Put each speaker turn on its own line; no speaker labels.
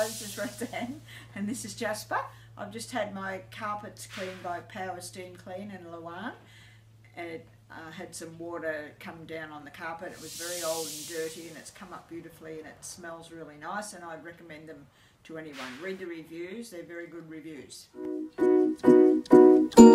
Hello, this is Rosanne and this is Jasper. I've just had my carpets cleaned by Power Steam Clean in Luan. It had some water come down on the carpet. It was very old and dirty, and it's come up beautifully and it smells really nice, and I'd recommend them to anyone. Read the reviews, they're very good reviews.